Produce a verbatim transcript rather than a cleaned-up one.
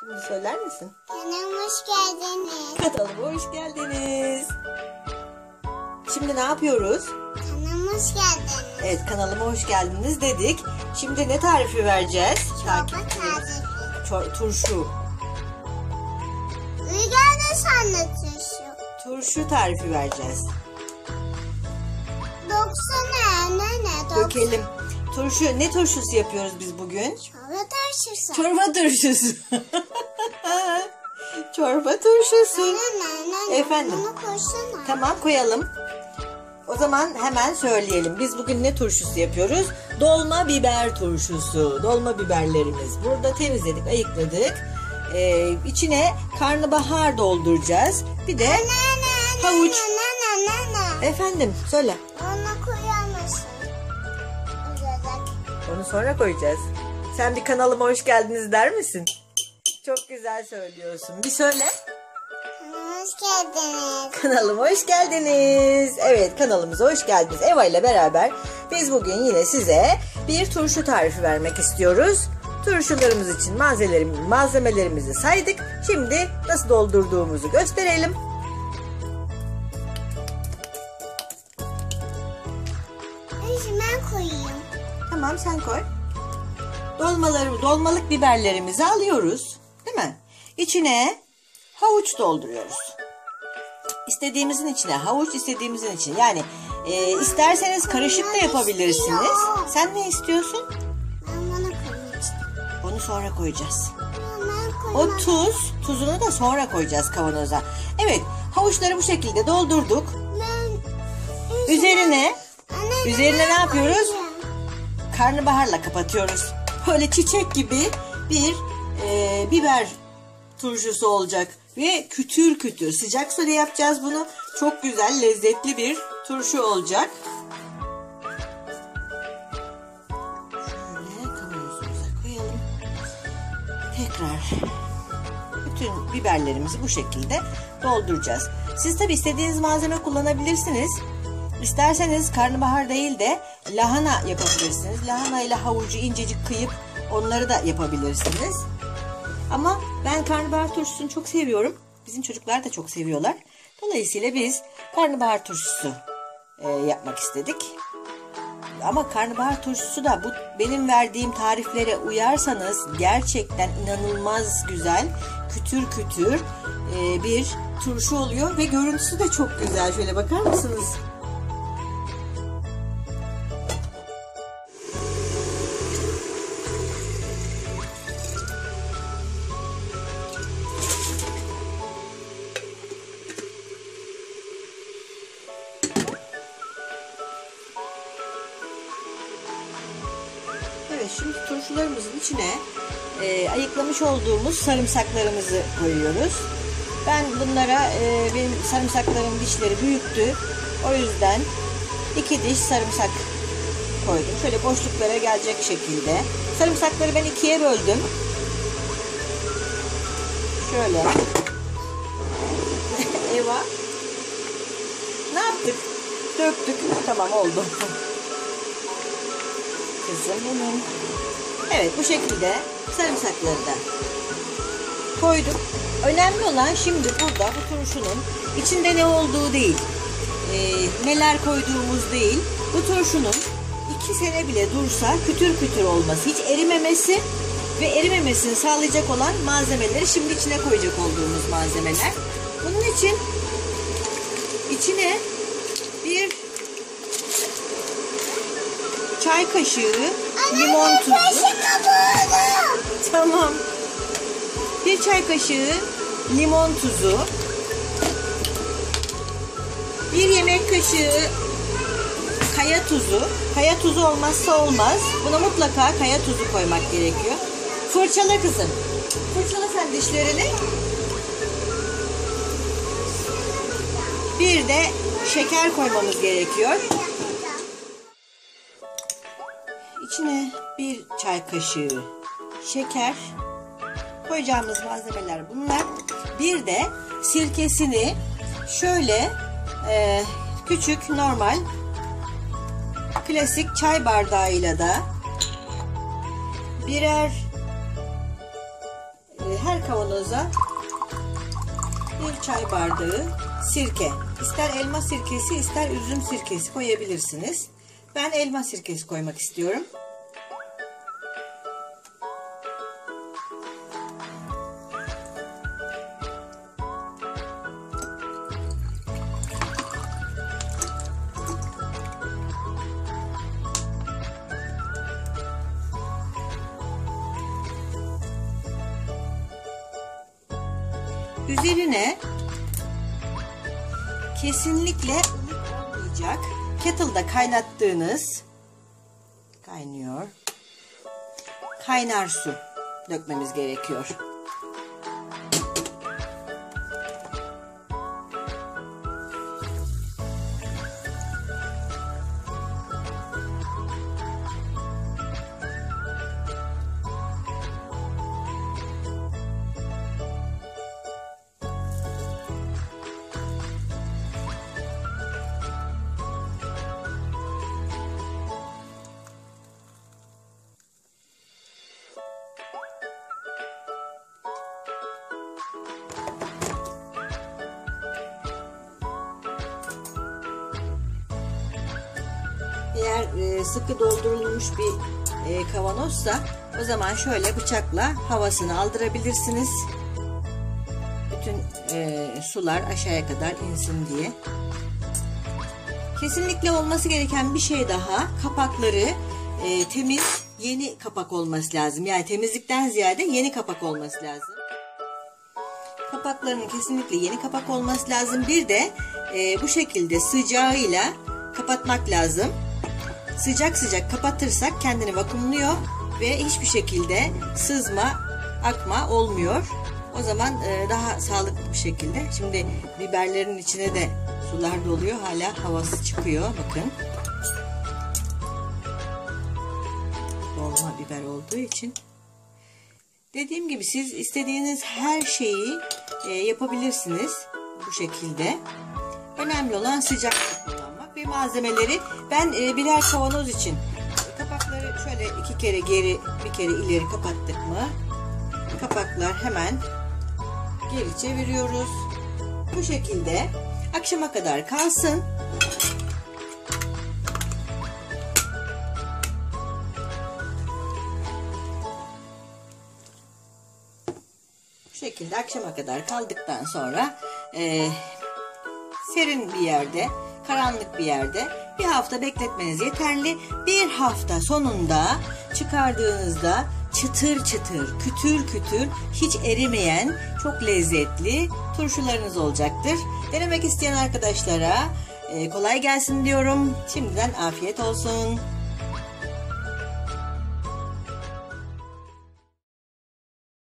Şimdi söyler misin? Kanalıma hoş geldiniz. Kanalıma hoş geldiniz. Şimdi ne yapıyoruz? Kanalıma hoş geldiniz. Evet, kanalıma hoş geldiniz dedik. Şimdi ne tarifi vereceğiz? Çorba tarifi. Çor- turşu. Rüzgarda sandı turşu. Turşu tarifi vereceğiz. Doksana ne ne? Dökelim. Turşu, ne turşusu yapıyoruz biz bugün? Çorba turşusu. Çorba turşusu. Çorba turşusu. Ne ne ne? Efendim? Bunu koysana. Tamam, koyalım. O zaman hemen söyleyelim. Biz bugün ne turşusu yapıyoruz? Dolma biber turşusu. Dolma biberlerimiz. Burada temizledik, ayıkladık. Ee, içine karnabahar dolduracağız. Bir de Ne ne havuç. ne ne ne ne? Efendim, söyle. Onu koyamazsın. Uzatacak. Onu sonra koyacağız. Sen bir kanalıma hoş geldiniz der misin? Çok güzel söylüyorsun. Bir söyle. Kanalıma hoş geldiniz. Kanalıma hoş geldiniz. Evet, kanalımıza hoş geldiniz. Eva ile beraber biz bugün yine size bir turşu tarifi vermek istiyoruz. Turşularımız için malzemelerimizi, malzemelerimizi saydık. Şimdi nasıl doldurduğumuzu gösterelim. Neyse ben koyayım. Tamam, sen koy. Dolmaları, dolmalık biberlerimizi alıyoruz. Değil mi? İçine havuç dolduruyoruz. İstediğimizin içine havuç, istediğimizin içine. Yani e, isterseniz karışık da yapabilirsiniz. Sen ne istiyorsun? Ben bunu koymak istiyorum. Onu sonra koyacağız. Ben O koymak tuz, tuzunu da sonra koyacağız kavanoza. Evet, havuçları bu şekilde doldurduk. Ben... Üzerine, Anne, üzerine ben ne yapıyoruz? koyacağım. Karnabaharla kapatıyoruz. Böyle çiçek gibi bir e, biber turşusu olacak. Ve kütür kütür. Sıcak suyla yapacağız bunu. Çok güzel, lezzetli bir turşu olacak. Şöyle kavanozumuza koyalım. Tekrar bütün biberlerimizi bu şekilde dolduracağız. Siz tabi istediğiniz malzeme kullanabilirsiniz. İsterseniz karnabahar değil de lahana yapabilirsiniz. Lahana ile havucu incecik kıyıp onları da yapabilirsiniz. Ama ben karnabahar turşusunu çok seviyorum. Bizim çocuklar da çok seviyorlar. Dolayısıyla biz karnabahar turşusu e, yapmak istedik. Ama karnabahar turşusu da bu benim verdiğim tariflere uyarsanız gerçekten inanılmaz güzel, kütür kütür e, bir turşu oluyor ve görüntüsü de çok güzel. Şöyle bakar mısınız? Evet, şimdi turşularımızın içine e, ayıklamış olduğumuz sarımsaklarımızı koyuyoruz. Ben bunlara e, benim sarımsaklarım dişleri büyüktü. O yüzden iki diş sarımsak koydum. Şöyle boşluklara gelecek şekilde. Sarımsakları ben ikiye böldüm. Şöyle. Eva. Ne yaptık? Döktük. Tamam, oldu. Kızım benim. Evet, bu şekilde sarımsakları da koyduk. Önemli olan şimdi burada bu turşunun içinde ne olduğu değil. E, neler koyduğumuz değil. Bu turşunun iki sene bile dursa kütür kütür olması, hiç erimemesi ve erimemesini sağlayacak olan malzemeleri şimdi içine koyacak olduğumuz malzemeler. Bunun için içine bir çay kaşığı limon tuzu. Tamam. Bir çay kaşığı limon tuzu. Bir yemek kaşığı kaya tuzu. Kaya tuzu olmazsa olmaz. Buna mutlaka kaya tuzu koymak gerekiyor. Fırçala kızım. Fırçala sen dişlerini. Bir de şeker koymamız gerekiyor. İçine bir çay kaşığı şeker, koyacağımız malzemeler bunlar. Bir de sirkesini şöyle e, küçük normal klasik çay bardağıyla da birer e, her kavanoza bir çay bardağı sirke. İster elma sirkesi ister üzüm sirkesi koyabilirsiniz. Ben elma sirkesi koymak istiyorum. Üzerine kesinlikle ılık olmayacak, kettle'da kaynattığınız, kaynıyor, kaynar su dökmemiz gerekiyor. Eğer e, sıkı doldurulmuş bir e, kavanozsa o zaman şöyle bıçakla havasını aldırabilirsiniz. Bütün e, sular aşağıya kadar insin diye. Kesinlikle olması gereken bir şey daha, kapakları e, temiz, yeni kapak olması lazım. Yani temizlikten ziyade yeni kapak olması lazım. Kapaklarının kesinlikle yeni kapak olması lazım. Bir de e, bu şekilde sıcağıyla kapatmak lazım. Sıcak sıcak kapatırsak kendini vakumluyor ve hiçbir şekilde sızma, akma olmuyor. O zaman e, daha sağlıklı bir şekilde. Şimdi biberlerin içine de sular doluyor. Hala havası çıkıyor. Bakın. Dolma biber olduğu için. Dediğim gibi siz istediğiniz her şeyi e, yapabilirsiniz. Bu şekilde. Önemli olan sıcaklık kullanmak ve malzemeleri. Ben e, birer kavanoz için kapakları şöyle iki kere geri, bir kere ileri kapattık mı? Kapaklar hemen geri çeviriyoruz. Bu şekilde akşama kadar kalsın. Bu şekilde akşama kadar kaldıktan sonra e, serin bir yerde, karanlık bir yerde bir hafta bekletmeniz yeterli. Bir hafta sonunda çıkardığınızda çıtır çıtır, kütür kütür, hiç erimeyen, çok lezzetli turşularınız olacaktır. Denemek isteyen arkadaşlara kolay gelsin diyorum. Şimdiden afiyet olsun.